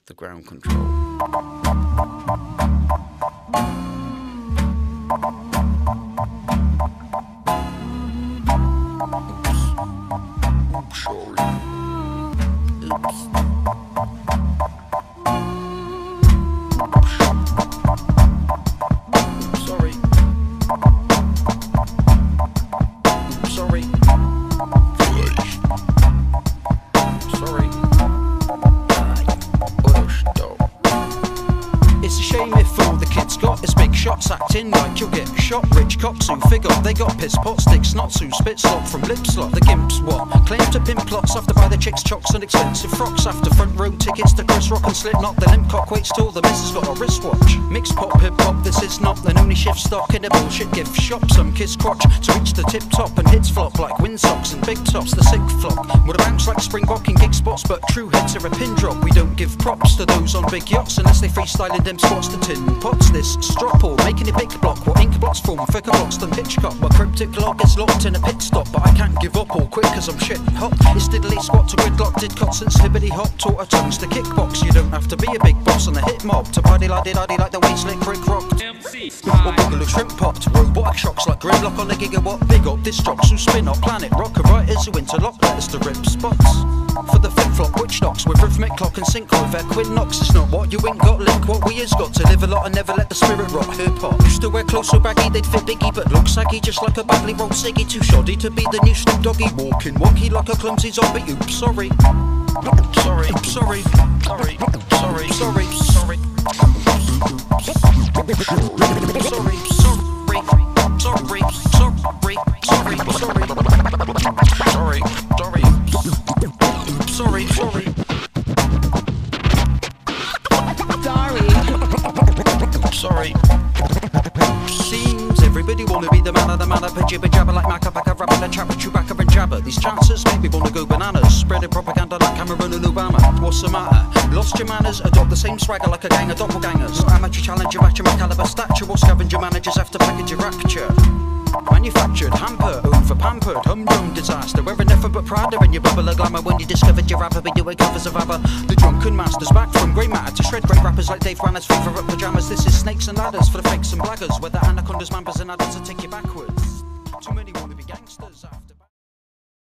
the ground control. Oops, sorry. Oops. Sorry. Oops, sorry. Sorry. It's a shame if all the kids got is big shots acting like you'll get shot. Rich cops who figure they got piss pot sticks, not who spit slop from lip slot. The gimps what? Claim to pimp plots after buy the chicks chocks and expensive frocks. After front row tickets to Chris Rock and Slipknot. The limp cock waits till the missus got a wristwatch. Mixed pop hip hop, this is not the only shift stock in a bullshit gift shop. Some kiss crotch to reach the tip top and hits flop like windsocks and big tops. The sick flock would have bounced like springbok in gig spots, but true hits are a pin drop. We don't give props to those on big yachts unless they freestyle in them spots to tin pots. This strop or making a big block, what ink blots form thicker blocks than Hitchcock. My cryptic log is locked in a pit stop, but I can't give up all quick cause I'm shit hot. It's diddly squat to gridlock, did cot since hibbity hop, taught her tongues to kickbox. You don't have to be a big boss on a hit mob to party like like the way slick Rick rocked. Or boogaloo shrimp popped, robotic shocks like gridlock on a gigawatt. Big up disc jocks who spin up planet rocker writers who interlock letters to rip spots. For the flip-flop witch knocks with rhythmic clock and sync with equinox. It's not what you ain't got, link what we has got. To live a lot and never let the spirit rot. Hip-hop used to wear clothes so baggy they'd fit Biggie, but look saggy just like a badly rolled ciggy. Too shoddy to be the new Snoop Doggy, walking wonky like a clumsy zombie. Oops, sorry. Sorry, sorry, sorry, sorry, sorry, sorry. Sorry, sorry, sorry, sorry. Sorry. Seems everybody wanna be the man of the man up a jibber jabber like Macca Bacca rapping a chapper Chewbacca and Jabba. These chances make me wanna go bananas, spreading propaganda like Cameron and Obama. What's the matter? Lost your manners, adopt the same swagger like a gang of doppelgangers. Amateur challenger matching my caliber stature, or scavenger managers after package your rapture. Manufactured, hamper, over pampered, humdrum disaster. Wearing nothing but Prada in your bubble of glamour. When you discovered your rapper, be doing covers of ABBA. The drunken masters back from grey matter to shred great rappers like Dave Branner's favourite pyjamas. This is snakes and ladders for the fakes and blaggers, where the anacondas, mambas and adders will take you backwards. Too many wanna be gangsters.